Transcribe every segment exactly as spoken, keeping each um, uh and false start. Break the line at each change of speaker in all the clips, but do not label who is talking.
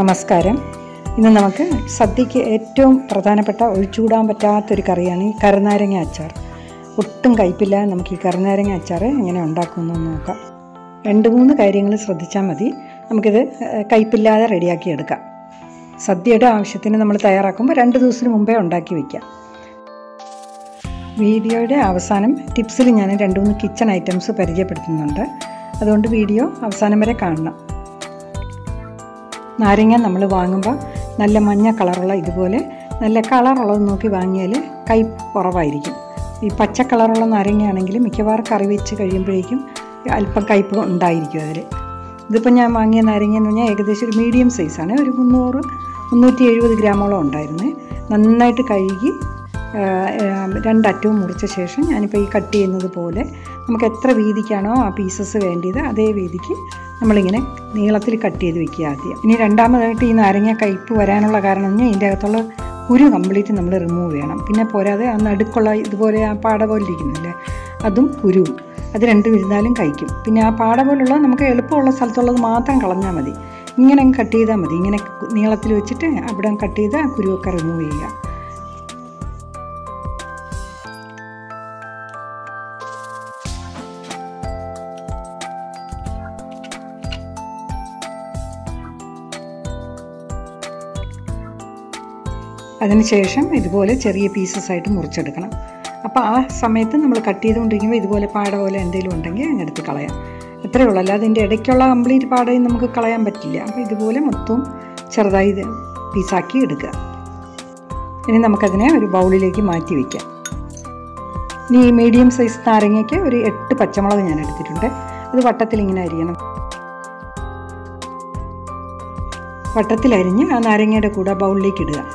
നമസ്കാരം. ഇന്ന് നമുക്ക് സദ്യയ്ക്ക് ഏറ്റവും പ്രധാനപ്പെട്ട ഒഴിച്ചുകൂടാൻ പറ്റാത്തൊരു കറിയാണ് ഈ കരുനാരങ്ങ അച്ചാർ. ഒട്ടും കയ്പില്ലാതെ നമുക്ക് ഈ കരുനാരങ്ങ അച്ചാർ എങ്ങനെ ഉണ്ടാക്കുമെന്ന് നോക്കാം. രണ്ട് മൂന്ന് കാര്യങ്ങൾ ശ്രദ്ധിച്ചാൽ മതി, നമുക്കിത് കയ്പില്ലാതെ റെഡിയാക്കി എടുക്കാം. സദ്യയുടെ ആവശ്യത്തിന് നമ്മൾ തയ്യാറാക്കുമ്പോൾ രണ്ട് ദിവസത്തിന് മുമ്പേ ഉണ്ടാക്കി വയ്ക്കാം. വീഡിയോയുടെ അവസാനം ടിപ്സിൽ ഞാൻ രണ്ട് മൂന്ന് കിച്ചൺ ഐറ്റംസ് പരിചയപ്പെടുത്തുന്നുണ്ട്, അതുകൊണ്ട് വീഡിയോ അവസാനം വരെ കാണണം. നാരങ്ങ നമ്മൾ വാങ്ങുമ്പോൾ നല്ല മഞ്ഞ കളറുള്ള ഇതുപോലെ നല്ല കളറുള്ളത് നോക്കി വാങ്ങിയാൽ കയ്പ് കുറവായിരിക്കും. ഈ പച്ച കളറുള്ള നാരങ്ങയാണെങ്കിൽ മിക്കവാറും കറി വെച്ച് കഴിയുമ്പോഴേക്കും അല്പം കയ്പ് ഉണ്ടായിരിക്കും അതിൽ. ഇതിപ്പോൾ ഞാൻ വാങ്ങിയ നാരങ്ങ എന്ന് പറഞ്ഞാൽ ഏകദേശം ഒരു മീഡിയം സൈസാണ്, ഒരു മുന്നൂറ് മുന്നൂറ്റി എഴുപത് ഗ്രാമോളം ഉണ്ടായിരുന്നു. നന്നായിട്ട് കഴുകി രണ്ടറ്റവും മുറിച്ച ശേഷം ഞാനിപ്പോൾ ഈ കട്ട് ചെയ്യുന്നത് പോലെ നമുക്ക് എത്ര വീതിക്കാണോ ആ പീസസ് വേണ്ടിയത് അതേ വീതിക്ക് നമ്മളിങ്ങനെ നീളത്തിൽ കട്ട് ചെയ്ത് വെക്കുക ആദ്യം. ഇനി രണ്ടാമതായിട്ട് ഈ നാരങ്ങ കയ്പ് വരാനുള്ള കാരണം എന്ന് പറഞ്ഞാൽ ഇതിൻ്റെ അകത്തുള്ള കുരു കംപ്ലീറ്റ് നമ്മൾ റിമൂവ് ചെയ്യണം. പിന്നെ പോരാതെ ആ നടുക്കുള്ള ഇതുപോലെ ആ പാട പോലെ ഇരിക്കുന്നില്ലേ, അതും കുരുവും, അത് രണ്ടും ഇരുന്നാലും കഴിക്കും. പിന്നെ ആ പാട പോലുള്ള നമുക്ക് എളുപ്പമുള്ള സ്ഥലത്തുള്ളത് മാത്രം കളഞ്ഞാൽ മതി. ഇങ്ങനെ കട്ട് ചെയ്താൽ മതി. ഇങ്ങനെ നീളത്തിൽ വെച്ചിട്ട് അവിടെ കട്ട് ചെയ്ത് ആ കുരുവൊക്കെ റിമൂവ് ചെയ്യുക. അതിനുശേഷം ഇതുപോലെ ചെറിയ പീസസ് ആയിട്ട് മുറിച്ചെടുക്കണം. അപ്പോൾ ആ സമയത്ത് നമ്മൾ കട്ട് ചെയ്തുകൊണ്ടിരിക്കുമ്പോൾ ഇതുപോലെ പാട പോലെ എന്തെങ്കിലും ഉണ്ടെങ്കിൽ അതിനെടുത്ത് കളയാം. അത്രയേ ഉള്ളൂ, അല്ലാതെ അതിൻ്റെ ഇടയ്ക്കുള്ള കംപ്ലീറ്റ് പാടയും നമുക്ക് കളയാൻ പറ്റില്ല. അപ്പോൾ ഇതുപോലെ മൊത്തം ചെറുതായി പീസാക്കി എടുക്കുക. ഇനി നമുക്കതിനെ ഒരു ബൗളിലേക്ക് മാറ്റി വയ്ക്കാം. ഇനി ഈ മീഡിയം സൈസ് നാരങ്ങയ്ക്ക് ഒരു എട്ട് പച്ചമുളക് ഞാൻ എടുത്തിട്ടുണ്ട്. അത് വട്ടത്തിൽ ഇങ്ങനെ അരിയണം. വട്ടത്തിലരിഞ്ഞ് ആ നാരങ്ങയുടെ കൂടെ ബൗളിലേക്ക് ഇടുക.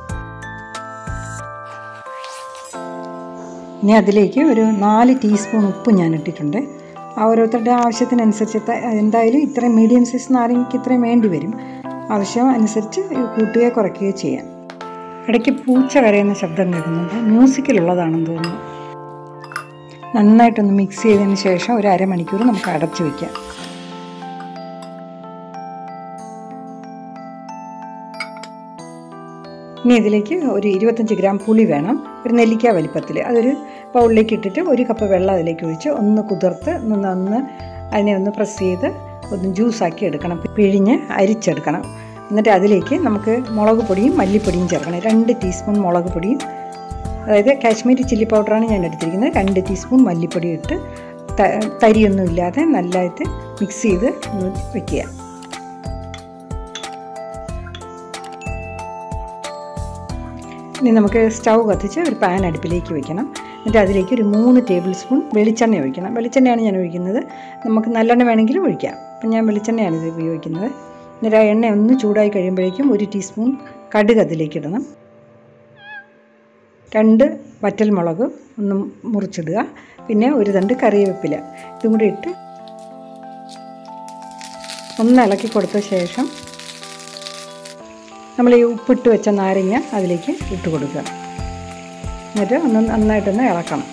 ഇനി അതിലേക്ക് ഒരു നാല് ടീസ്പൂൺ ഉപ്പ് ഞാൻ ഇട്ടിട്ടുണ്ട്. ഓരോരുത്തരുടെ ആവശ്യത്തിനനുസരിച്ച് എന്തായാലും ഇത്രയും മീഡിയം സൈസ് നാരങ്ങയ്ക്ക് ഇത്രയും വേണ്ടി വരും. ആവശ്യം അനുസരിച്ച് കൂട്ടുകയോ കുറയ്ക്കുകയോ ചെയ്യാം. ഇടയ്ക്ക് പൂച്ച കരയുന്ന ശബ്ദം കേൾക്കുന്നുണ്ട്, മ്യൂസിക്കിലുള്ളതാണെന്ന് തോന്നുന്നു. നന്നായിട്ടൊന്ന് മിക്സ് ചെയ്തതിന് ശേഷം ഒരു അരമണിക്കൂർ നമുക്ക് അടച്ചു വയ്ക്കാം. ഇനി ഇതിലേക്ക് ഒരു ഇരുപത്തഞ്ച് ഗ്രാം പുളി വേണം, ഒരു നെല്ലിക്ക വലിപ്പത്തിൽ. അതൊരു ബൗളിലേക്ക് ഇട്ടിട്ട് ഒരു കപ്പ് വെള്ളം അതിലേക്ക് ഒഴിച്ച് ഒന്ന് കുതിർത്ത് ഒന്ന് ഒന്ന് അതിനെ ഒന്ന് പ്രസ് ചെയ്ത് ഒന്ന് ജ്യൂസാക്കി എടുക്കണം, പിഴിഞ്ഞ് അരിച്ചെടുക്കണം. എന്നിട്ട് അതിലേക്ക് നമുക്ക് മുളക് പൊടിയും മല്ലിപ്പൊടിയും ചേർക്കണം. രണ്ട് ടീസ്പൂൺ മുളക് പൊടിയും, അതായത് കാശ്മീരി ചില്ലി പൗഡറാണ് ഞാൻ എടുത്തിരിക്കുന്നത്. രണ്ട് ടീസ്പൂൺ മല്ലിപ്പൊടി ഇട്ട് തരിയൊന്നും ഇല്ലാതെ നല്ലതായിട്ട് മിക്സ് ചെയ്ത് വയ്ക്കുക. ഇനി നമുക്ക് സ്റ്റൗ കത്തിച്ച് ഒരു പാൻ അടുപ്പിലേക്ക് വയ്ക്കണം. എന്നിട്ട് അതിലേക്ക് ഒരു മൂന്ന് ടേബിൾ സ്പൂൺ വെളിച്ചെണ്ണ ഒഴിക്കണം. വെളിച്ചെണ്ണയാണ് ഞാൻ ഒഴിക്കുന്നത്, നമുക്ക് നല്ലെണ്ണ വേണമെങ്കിലും ഒഴിക്കാം. അപ്പം ഞാൻ വെളിച്ചെണ്ണയാണ് ഇത് ഉപയോഗിക്കുന്നത്. എന്നിട്ട് ആ എണ്ണ ഒന്ന് ചൂടായി കഴിയുമ്പോഴേക്കും ഒരു ടീസ്പൂൺ കടുക് അതിലേക്ക് ഇടണം. രണ്ട് വറ്റൽമുളക് ഒന്ന് മുറിച്ചിടുക. പിന്നെ ഒരു തണ്ട് കറിവേപ്പില ഇതും കൂടി ഇട്ട് ഒന്ന് ഇളക്കി കൊടുത്ത ശേഷം നമ്മൾ ഈ ഉപ്പിട്ട് വെച്ച നാരങ്ങ അതിലേക്ക് ഇട്ട് കൊടുക്കുക. എന്നിട്ട് ഒന്ന് നന്നായിട്ടൊന്ന് ഇളക്കണം.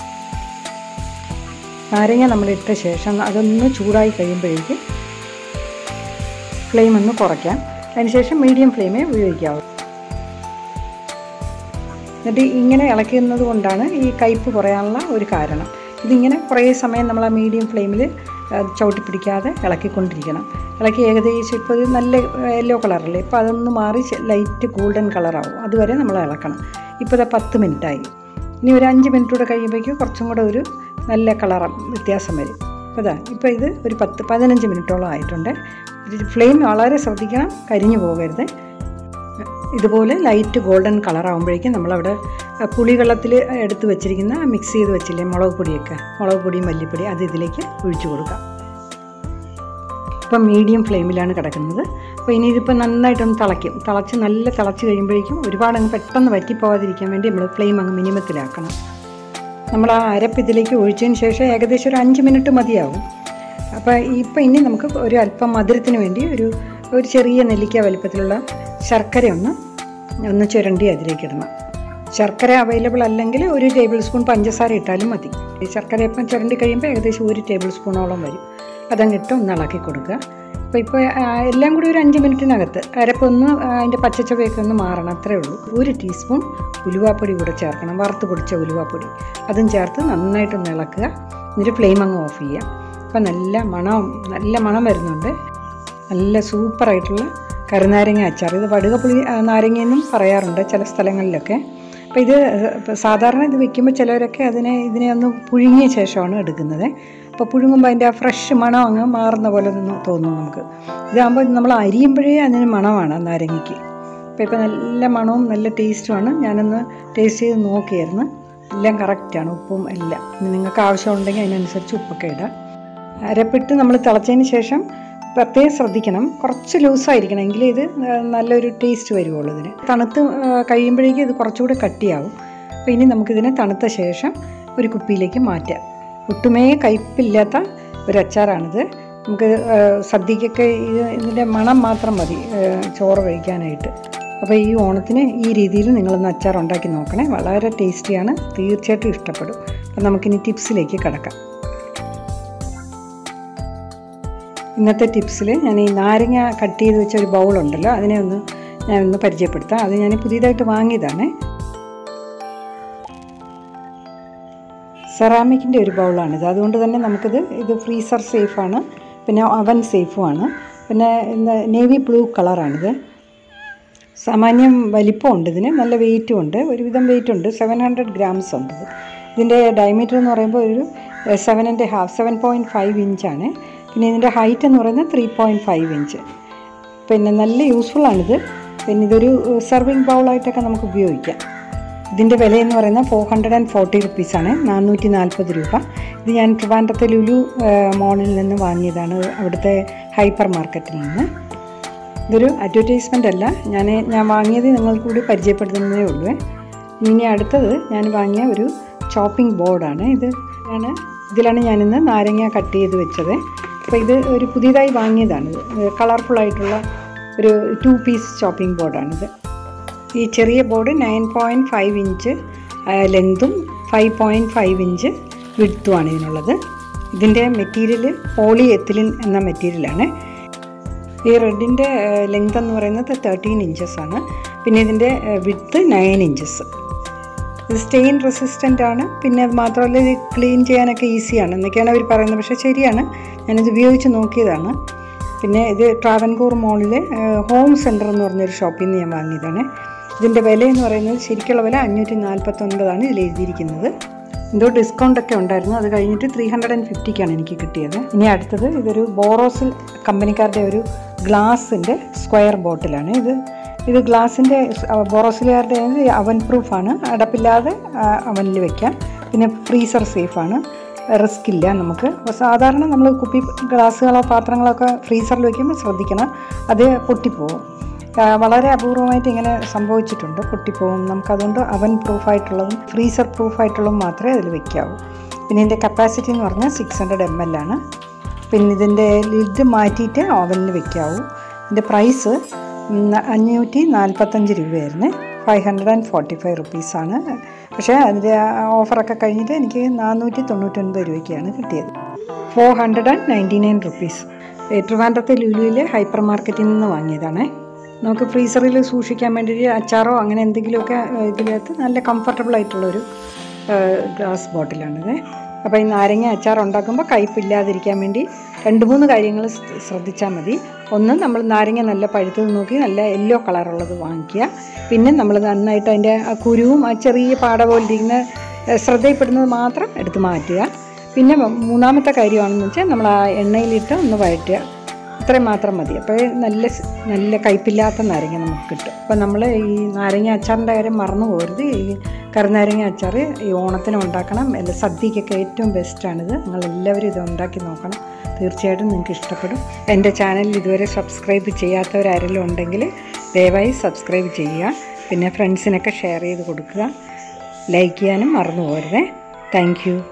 നാരങ്ങ നമ്മൾ ഇട്ട ശേഷം അതൊന്ന് ചൂടായി കഴിയുമ്പോഴേക്ക് ഫ്ലെയിം ഒന്ന് കുറയ്ക്കാം. അതിനുശേഷം മീഡിയം ഫ്ലെയിമേ ഉപയോഗിക്കാവൂ. എന്നിട്ട് ഇങ്ങനെ ഇളക്കുന്നത് കൊണ്ടാണ് ഈ കയ്പ് കുറയാനുള്ള ഒരു കാരണം. ഇതിങ്ങനെ കുറേ സമയം നമ്മൾ ആ മീഡിയം ഫ്ലെയിമിൽ ചവിട്ടി പിടിക്കാതെ ഇളക്കിക്കൊണ്ടിരിക്കണം. ഇളക്കി ഏകദേശം ഇപ്പോൾ ഇത് നല്ല യെല്ലോ കളറല്ലേ, ഇപ്പോൾ അതൊന്ന് മാറി ലൈറ്റ് ഗോൾഡൻ കളറാവും, അതുവരെ നമ്മൾ ഇളക്കണം. ഇപ്പോൾ ഇത് പത്ത് മിനിറ്റായി. ഇനി ഒരു അഞ്ച് മിനിറ്റ് കൂടെ കഴിയുമ്പോഴേക്കും കുറച്ചും കൂടെ ഒരു നല്ല കളർ വ്യത്യാസം വരും. അപ്പോൾ ഇതാ ഇപ്പോൾ ഇത് ഒരു പത്ത് പതിനഞ്ച് മിനിറ്റോളം ആയിട്ടുണ്ട്. ഫ്ലെയിം വളരെ ശ്രദ്ധിക്കണം, കരിഞ്ഞു പോകരുത്. ഇതുപോലെ ലൈറ്റ് ഗോൾഡൻ കളറാകുമ്പോഴേക്കും നമ്മളവിടെ പുളിവെള്ളത്തിൽ എടുത്ത് വെച്ചിരിക്കുന്ന മിക്സ് ചെയ്ത് വെച്ചില്ലേ മുളക് പൊടിയൊക്കെ, മുളക് പൊടിയും മല്ലിപ്പൊടി, അത് ഇതിലേക്ക് ഒഴിച്ചു കൊടുക്കാം. ഇപ്പം മീഡിയം ഫ്ലെയിമിലാണ് കിടക്കുന്നത്. അപ്പോൾ ഇനി ഇതിപ്പോൾ നന്നായിട്ടൊന്ന് തിളയ്ക്കും. തിളച്ച് നല്ല തിളച്ച് കഴിയുമ്പോഴേക്കും ഒരുപാട് അങ്ങ് പെട്ടെന്ന് വറ്റിപ്പോകാതിരിക്കാൻ വേണ്ടി നമ്മൾ ഫ്ലെയിം അങ്ങ് മിനിമത്തിലാക്കണം. നമ്മൾ ആ അരപ്പ് ഇതിലേക്ക് ഒഴിച്ചതിന് ശേഷം ഏകദേശം ഒരു അഞ്ച് മിനിറ്റ് മതിയാവും. അപ്പോൾ ഇപ്പോൾ ഇനി നമുക്ക് ഒരു അല്പം മധുരത്തിന് വേണ്ടി ഒരു ഒരു ചെറിയ നെല്ലിക്ക വലിപ്പത്തിലുള്ള ശർക്കര ഒന്ന് ഒന്ന് ചുരണ്ടി അതിലേക്ക് ഇടണം. ശർക്കര അവൈലബിൾ അല്ലെങ്കിൽ ഒരു ടേബിൾ സ്പൂൺ പഞ്ചസാര ഇട്ടാലും മതി. ഈ ശർക്കര ഇപ്പം ചുരണ്ടി കഴിയുമ്പോൾ ഏകദേശം ഒരു ടേബിൾ സ്പൂണോളം വരും. അതങ്ങിട്ട് ഒന്ന് ഇളക്കി കൊടുക്കുക. അപ്പോൾ ഇപ്പോൾ എല്ലാം കൂടി ഒരു അഞ്ച് മിനിറ്റിനകത്ത് അരപ്പൊന്ന് അതിൻ്റെ പച്ചച്ചവയൊക്കെ ഒന്ന് മാറണം, അത്രേ ഉള്ളൂ. ഒരു ടീസ്പൂൺ ഉലുവാപ്പൊടി കൂടെ ചേർക്കണം, വറുത്ത് പൊടിച്ച ഉലുവാപ്പൊടി. അതും ചേർത്ത് നന്നായിട്ടൊന്ന് ഇളക്കുക. എന്നിട്ട് ഫ്ലെയിം അങ്ങ് ഓഫ് ചെയ്യുക. അപ്പോൾ നല്ല മണം നല്ല മണം വരുന്നുണ്ട്. നല്ല സൂപ്പറായിട്ടുള്ള കരുനാരങ്ങ അച്ചാർ. ഇത് വടുകപ്പുളി നാരങ്ങയെന്നും പറയാറുണ്ട് ചില സ്ഥലങ്ങളിലൊക്കെ. അപ്പോൾ ഇത് സാധാരണ ഇത് വെക്കുമ്പോൾ ചിലവരൊക്കെ അതിനെ ഇതിനെ ഒന്ന് പുഴുങ്ങിയ ശേഷമാണ് എടുക്കുന്നത്. അപ്പോൾ പുഴുങ്ങുമ്പോൾ അതിൻ്റെ ആ ഫ്രഷ് മണം അങ്ങ് മാറുന്ന പോലെ തോന്നും നമുക്ക്. ഇതാകുമ്പോൾ നമ്മൾ അരിയുമ്പോഴേ അതിന് മണമാണ് നാരങ്ങയ്ക്ക്. അപ്പോൾ ഇപ്പോൾ നല്ല മണവും നല്ല ടേസ്റ്റുമാണ്. ഞാനൊന്ന് ടേസ്റ്റ് ചെയ്ത് നോക്കിയായിരുന്നു, എല്ലാം കറക്റ്റാണ്, ഉപ്പും എല്ലാം. നിങ്ങൾക്ക് ആവശ്യമുണ്ടെങ്കിൽ അതിനനുസരിച്ച് ഉപ്പൊക്കെ ഇടാം. അരപ്പിട്ട് നമ്മൾ തിളച്ചതിന് ശേഷം പ്രത്യേകം ശ്രദ്ധിക്കണം, കുറച്ച് ലൂസായിരിക്കണം, എങ്കിലേ ഇത് നല്ലൊരു ടേസ്റ്റ് വരുവുള്ളൂ. ഇതിന് തണുത്ത് കഴിയുമ്പോഴേക്കും ഇത് കുറച്ചുകൂടെ കട്ടിയാവും. അപ്പോൾ ഇനി നമുക്കിതിനെ തണുത്ത ശേഷം ഒരു കുപ്പിയിലേക്ക് മാറ്റാം. ഒട്ടുമേ കയ്പില്ലാത്ത ഒരു അച്ചാറാണിത്. നമുക്ക് സദ്യക്കൊക്കെ ഇത് ഇതിൻ്റെ മണം മാത്രം മതി ചോറ് കഴിക്കാനായിട്ട്. അപ്പോൾ ഈ ഓണത്തിന് ഈ രീതിയിൽ നിങ്ങളൊന്ന് അച്ചാർ ഉണ്ടാക്കി നോക്കണേ, വളരെ ടേസ്റ്റിയാണ്, തീർച്ചയായിട്ടും ഇഷ്ടപ്പെടും. അപ്പോൾ നമുക്കിനി ടിപ്സിലേക്ക് കടക്കാം. ഇന്നത്തെ ടിപ്സിൽ ഞാൻ ഈ നാരങ്ങ കട്ട് ചെയ്ത് വെച്ച ഒരു ബൗളുണ്ടല്ലോ, അതിനെ ഒന്ന് ഞാനൊന്ന് പരിചയപ്പെടുത്താം. അത് ഞാൻ പുതിയതായിട്ട് വാങ്ങിയതാണ്. സെറാമിക്കിൻ്റെ ഒരു ബൗളാണിത്. അതുകൊണ്ട് തന്നെ നമുക്കിത് ഇത് ഫ്രീസർ സേഫാണ്, പിന്നെ അവൻ സേഫുമാണ്. പിന്നെ നേവി ബ്ലൂ കളറാണിത്. സാമാന്യം വലിപ്പമുണ്ട് ഇതിന്, നല്ല വെയിറ്റും ഉണ്ട്, ഒരുവിധം വെയിറ്റ് ഉണ്ട്. സെവൻ ഹൺഡ്രഡ് ഗ്രാംസ് ഉണ്ട്. ഇതിൻ്റെ ഡയമീറ്റർ എന്ന് പറയുമ്പോൾ ഒരു seven and half seven point five ഇഞ്ചാണ്. പിന്നെ ഇതിൻ്റെ ഹൈറ്റ് എന്ന് പറയുന്നത് ത്രീ പോയിൻറ്റ് ഫൈവ് ഇഞ്ച്. പിന്നെ നല്ല യൂസ്ഫുള്ളാണിത്. പിന്നെ ഇതൊരു സെർവിങ് ബൗളായിട്ടൊക്കെ നമുക്ക് ഉപയോഗിക്കാം. ഇതിൻ്റെ വിലയെന്ന് പറയുന്നത് ഫോർ ഹൺഡ്രഡ് ആൻഡ് ഫോർട്ടി റുപ്പീസാണ്, നാനൂറ്റി നാൽപ്പത് രൂപ. ഇത് ഞാൻ ട്രിവാൻഡ്രത്തെ ലുലു മോളിൽ നിന്ന് വാങ്ങിയതാണ്, അവിടുത്തെ ഹൈപ്പർ മാർക്കറ്റിൽ നിന്ന്. ഇതൊരു അഡ്വർടൈസ്മെൻ്റ് അല്ല, ഞാൻ ഞാൻ വാങ്ങിയത് നിങ്ങൾക്ക് കൂടി പരിചയപ്പെടുത്തുന്നതേ ഉള്ളൂ. ഇനി അടുത്തത് ഞാൻ വാങ്ങിയ ഒരു ചോപ്പിംഗ് ബോർഡാണ്. ഇത് ആണ് ഇതിലാണ് ഞാനിന്ന് നാരങ്ങ കട്ട് ചെയ്ത് വെച്ചത്. അപ്പോൾ ഇത് ഒരു പുതിയതായി വാങ്ങിയതാണിത്. കളർഫുള്ളായിട്ടുള്ള ഒരു ടു പീസ് ചോപ്പിംഗ് ബോർഡാണിത്. ഈ ചെറിയ board nine point five inch ലെങ്തും ഫൈവ് പോയിൻറ്റ് ഫൈവ് ഇഞ്ച് വിഡ്ത്തുമാണ് ഇതിനുള്ളത്. ഇതിൻ്റെ മെറ്റീരിയൽ പോളി എത്തിലിൻ എന്ന മെറ്റീരിയലാണ്. ഈ റെഡിൻ്റെ ലെങ്ത് എന്ന് പറയുന്നത് തേർട്ടീൻ ഇഞ്ചസ് ആണ്. പിന്നെ ഇതിൻ്റെ വിഡ്ത്ത് നയൻ ഇഞ്ചസ്. ഇത് സ്റ്റെയിൻ റെസിസ്റ്റൻ്റ് ആണ്. പിന്നെ അത് മാത്രമല്ല ഇത് ക്ലീൻ ചെയ്യാനൊക്കെ ഈസിയാണ് എന്നൊക്കെയാണ് അവർ പറയുന്നത്. പക്ഷേ ശരിയാണ്, ഞാനിത് ഉപയോഗിച്ച് നോക്കിയതാണ്. പിന്നെ ഇത് ട്രാവൻകൂർ മോളിലെ ഹോം സെൻറ്റർ എന്ന് പറഞ്ഞൊരു ഷോപ്പിൽ നിന്ന് ഞാൻ വാങ്ങിയതാണ്. ഇതിൻ്റെ വില എന്ന് പറയുന്നത് ശരിക്കുള്ള വില അഞ്ഞൂറ്റി നാൽപ്പത്തൊൻപതാണ് ഇതിൽ എഴുതിയിരിക്കുന്നത്. എന്തോ ഡിസ്കൗണ്ടൊക്കെ ഉണ്ടായിരുന്നു, അത് കഴിഞ്ഞിട്ട് ത്രീ ഹൺഡ്രഡ് ആൻഡ് ഫിഫ്റ്റിക്കാണ് എനിക്ക് കിട്ടിയത്. ഇനി അടുത്തത് ഇതൊരു ബോറോസിൽ കമ്പനിക്കാരുടെ ഒരു ഗ്ലാസിൻ്റെ സ്ക്വയർ ബോട്ടിലാണ്. ഇത് ഇത് ഗ്ലാസിൻ്റെ ബോറോസിലുകാരുടെ അവൻ പ്രൂഫാണ്, അടപ്പില്ലാതെ അവനിൽ വയ്ക്കാം. പിന്നെ ഫ്രീസർ സേഫാണ്, റിസ്ക് ഇല്ല നമുക്ക്. സാധാരണ നമ്മൾ കുപ്പി ഗ്ലാസ്സുകളോ പാത്രങ്ങളോ ഒക്കെ ഫ്രീസറിൽ വയ്ക്കുമ്പോൾ ശ്രദ്ധിക്കണം, അത് പൊട്ടിപ്പോവും. വളരെ അപൂർവമായിട്ട് ഇങ്ങനെ സംഭവിച്ചിട്ടുണ്ട്, പൊട്ടിപ്പോവും. നമുക്കതുകൊണ്ട് അവൻ പ്രൂഫായിട്ടുള്ളതും ഫ്രീസർ പ്രൂഫായിട്ടുള്ളതും മാത്രമേ അതിൽ വയ്ക്കാവൂ. പിന്നെ ഇതിൻ്റെ കപ്പാസിറ്റി എന്ന് പറഞ്ഞാൽ സിക്സ് ഹൺഡ്രഡ് എം എൽ ആണ്. പിന്നെ ഇതിൻ്റെ ലിഡ് മാറ്റിയിട്ട് ഓവനിൽ വയ്ക്കാവൂ. ഇതിൻ്റെ പ്രൈസ് അഞ്ഞൂറ്റി നാൽപ്പത്തഞ്ച് രൂപയായിരുന്നു, five hundred and forty five റുപ്പീസാണ്. പക്ഷേ അതിൻ്റെ ഓഫറൊക്കെ കഴിഞ്ഞിട്ട് എനിക്ക് നാനൂറ്റി തൊണ്ണൂറ്റൊൻപത് രൂപയ്ക്കാണ് കിട്ടിയത്. Four hundred and ninety nine rupees. ട്രിവാൻഡ്രത്തെ ലുലുവിലെ ഹൈപ്പർ മാർക്കറ്റിൽ നിന്ന് വാങ്ങിയതാണ്. നമുക്ക് ഫ്രീസറിൽ സൂക്ഷിക്കാൻ വേണ്ടിയിട്ട് അച്ചാറോ അങ്ങനെ എന്തെങ്കിലുമൊക്കെ ഇതിനകത്ത് നല്ല കംഫർട്ടബിൾ ആയിട്ടുള്ളൊരു ഗ്ലാസ് ബോട്ടിലാണിത്. അപ്പോൾ ഈ നാരങ്ങ അച്ചാർ ഉണ്ടാക്കുമ്പോൾ കയ്പില്ലാതിരിക്കാൻ വേണ്ടി രണ്ട് മൂന്ന് കാര്യങ്ങൾ ശ്രദ്ധിച്ചാൽ മതി. ഒന്ന്, നമ്മൾ നാരങ്ങ നല്ല പഴുത്തത് നോക്കി നല്ല യെല്ലോ കളറുള്ളത് വാങ്ങിക്കുക. പിന്നെ നമ്മൾ നന്നായിട്ട് അതിൻ്റെ ആ കുരുവും ആ ചെറിയ പാട പോലെ ഇരിക്കുന്ന ശ്രദ്ധയിൽപ്പെടുന്നത് മാത്രം എടുത്ത് മാറ്റുക. പിന്നെ മൂന്നാമത്തെ കാര്യമാണെന്ന് വെച്ചാൽ നമ്മൾ ആ എണ്ണയിലിട്ട് ഒന്ന് വഴറ്റുക. ഇത്രയും മാത്രം മതി. അപ്പോൾ നല്ല നല്ല കയ്പില്ലാത്ത നാരങ്ങ നമുക്ക് കിട്ടും. അപ്പോൾ നമ്മൾ ഈ നാരങ്ങ അച്ചാറിൻ്റെ കാര്യം മറന്നു പോകരുത്. ഈ കരുനാരങ്ങ അച്ചാർ ഈ ഓണത്തിന് ഉണ്ടാക്കണം, എല്ലാ സദ്യക്കൊക്കെ ഏറ്റവും ബെസ്റ്റാണിത്. നിങ്ങളെല്ലാവരും ഇത് ഉണ്ടാക്കി നോക്കണം, തീർച്ചയായിട്ടും നിങ്ങൾക്ക് ഇഷ്ടപ്പെടും. എൻ്റെ ചാനലിൽ ഇതുവരെ സബ്സ്ക്രൈബ് ചെയ്യാത്തവരാരെങ്കിലും ഉണ്ടെങ്കിൽ ദയവായി സബ്സ്ക്രൈബ് ചെയ്യുക. പിന്നെ ഫ്രണ്ട്സിനൊക്കെ ഷെയർ ചെയ്ത് കൊടുക്കുക. ലൈക്ക് ചെയ്യാനും മറന്നു പോകരുതേ. Thank U.